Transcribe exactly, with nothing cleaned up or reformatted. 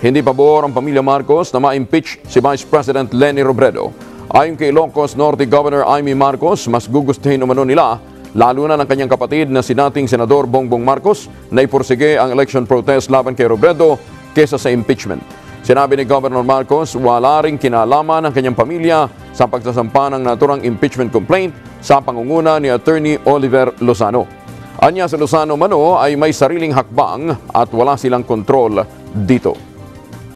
Hindi pabor ang pamilya Marcos na ma-impeach si Vice President Leni Robredo. Ayon kay Ilocos Norte Governor Amy Marcos, mas gugustuhin umano nila, lalo na ng kanyang kapatid na si dating Senador Bongbong Marcos, na ipursige ang election protest laban kay Robredo kesa sa impeachment. Sinabi ni Governor Marcos, wala ring kinalaman ang kanyang pamilya sa pagsasampa ng naturang impeachment complaint sa pangunguna ni Attorney Oliver Lozano. Anya sa Lozano mano ay may sariling hakbang at wala silang kontrol dito.